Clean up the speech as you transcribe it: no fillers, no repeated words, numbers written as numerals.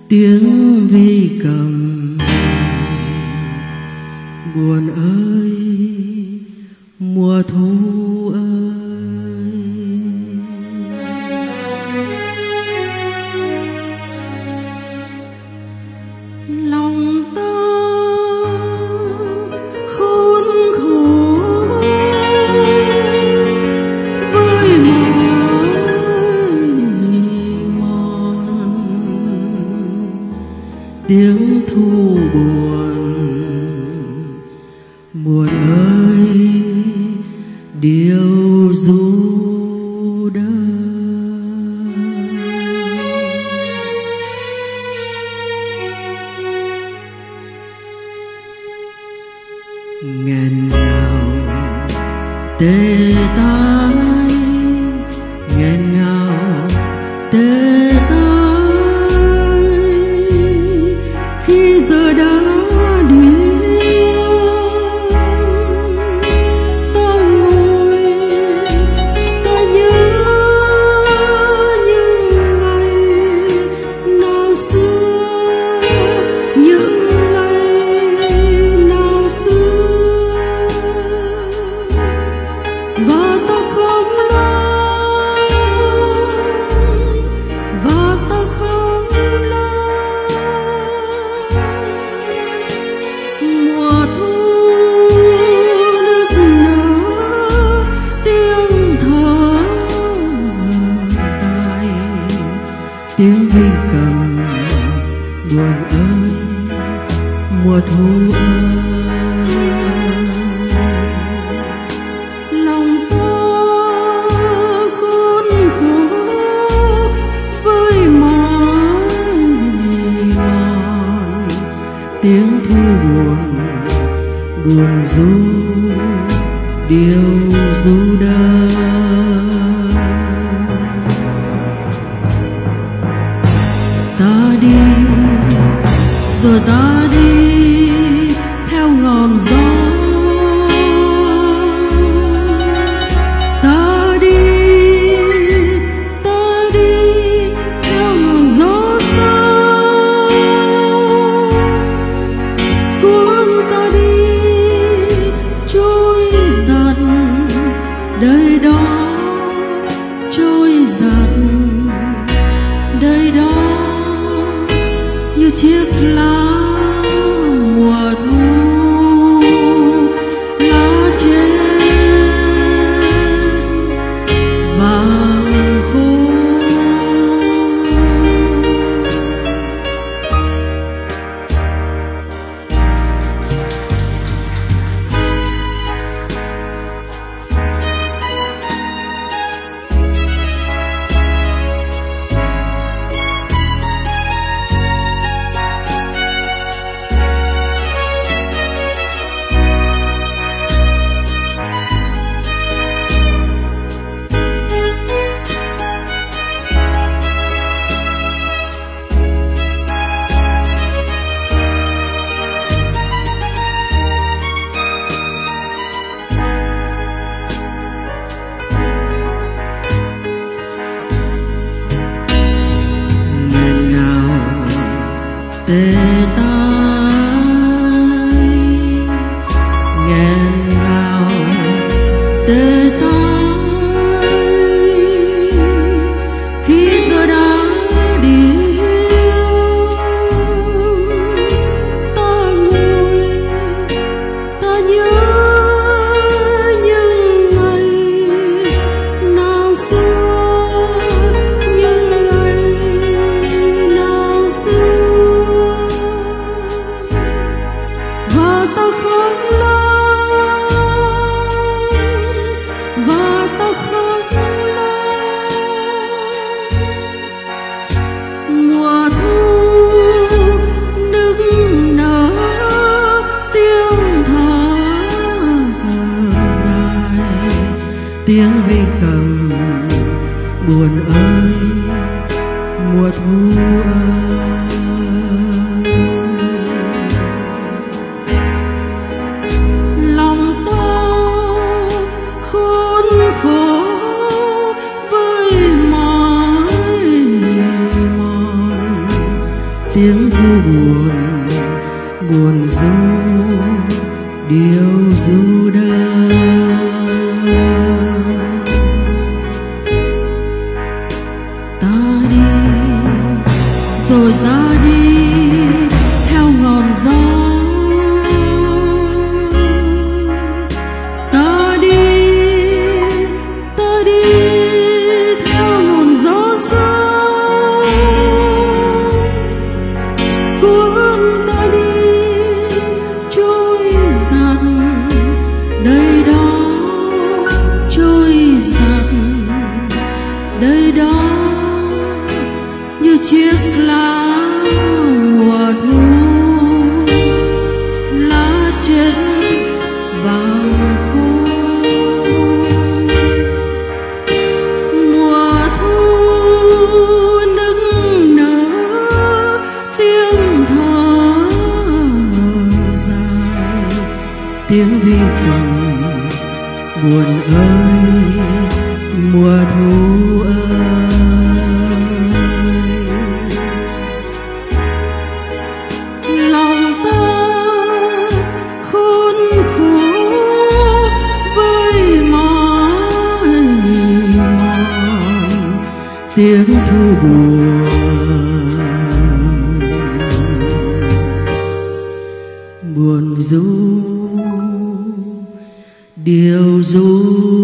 tiếng vi cầm. Buồn ơi mùa thu ơi, lòng ta khốn khổ với mỏi mòn, tiếng thu buồn. Buồn ơi điều ru đời. Nghẹn ngào tê tái, nghẹn ngào tê tái, khi giờ đã đi ta ngồi ta nhớ những ngày nào xưa, những ngày nào xưa, và ta không lo, và ta không lo. Mùa thu nức nở tiếng thở dài, tiếng vi cầm. Buồn ơi mùa thu ơi, lòng ta khốn khổ với mỏi mòn, tiếng thu buồn. Buồn ru điều ru đời. Ta đi rồi ta đi theo ngọn gió, ta đi theo ngọn gió xa, cuốn ta đi trôi dạt đời đó, trôi dạt đời đó như chiếc lá mùa thu, lá chết vàng khô. Tê tái, nghẹn ngào tê tái, khi giờ đã đi ta ngồi ta nhớ những ngày nào xưa, những ngày nào xưa. Và ta không lo, và ta không lo. Mùa thu nức nở tiếng thở dài, tiếng vi cầm. Buồn ơi mùa thu ơi, lòng ta khốn khổ với mỏi mòn, buồn, buồn ru điều ru đơn. Ta đi rồi ta đi theo ngọn gió, ta đi theo ngọn gió sâu cuốn ta đi trôi dạt đây đó, trôi dạt đây đó như chiếc lá mùa thu, lá chết vàng khô. Mùa thu nức nở tiếng thở dài, tiếng vi cầm buồn ơi mùa thu ơi. Lòng ta khốn khổ với mỏi mòn tiếng thu buồn, buồn ru điều ru